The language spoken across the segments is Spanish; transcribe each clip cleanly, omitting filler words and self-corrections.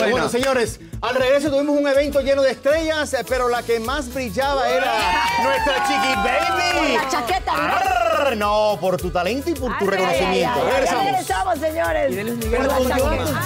Bueno, señores, al regreso tuvimos un evento lleno de estrellas, pero la que más brillaba era nuestra Chiqui Baby. La chaqueta, Arr, no, por tu talento y por tu reconocimiento. Regresamos. Regresamos, señores. Y de Luis Miguel Por la Botella. chaqueta.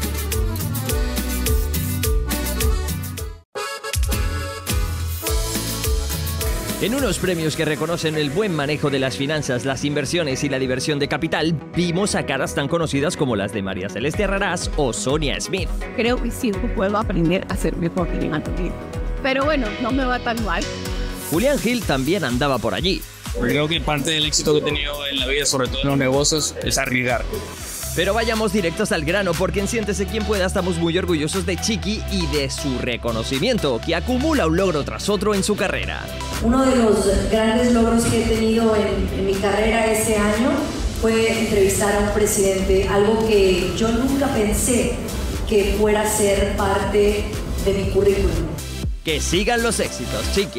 En unos premios que reconocen el buen manejo de las finanzas, las inversiones y la diversión de capital, vimos a caras tan conocidas como las de María Celeste Arrarás o Sonia Smith. Creo que sí puedo aprender a ser mejor en la vida. Pero bueno, no me va tan mal. Julián Gil también andaba por allí. Creo que parte del éxito que he tenido en la vida, sobre todo en los negocios, es arriesgar. Pero vayamos directos al grano, porque en Siéntese Quien Pueda estamos muy orgullosos de Chiqui y de su reconocimiento, que acumula un logro tras otro en su carrera. Uno de los grandes logros que he tenido en mi carrera este año fue entrevistar a un presidente, algo que yo nunca pensé que fuera a ser parte de mi currículum. Que sigan los éxitos, Chiqui.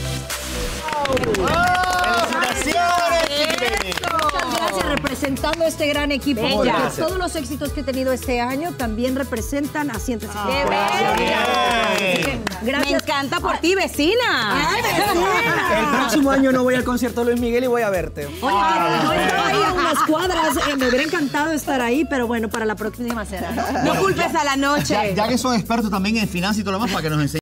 ¡Felicitaciones, Chiqui Baby! Muchas gracias, representando a este gran equipo, Bella. porque todos los éxitos que he tenido este año también representan a Siéntese Quien ¡Qué Pueda. bella! Así que, Me gracias. encanta por ti, vecina. Ay, vecina. El próximo año no voy al concierto de Luis Miguel y voy a verte. Oye, yo estaba ahí a unas cuadras, me hubiera encantado estar ahí, pero bueno, para la próxima será, ¿no? No culpes a la noche. Ya que son expertos también en finanzas y todo lo demás, para que nos enseñen.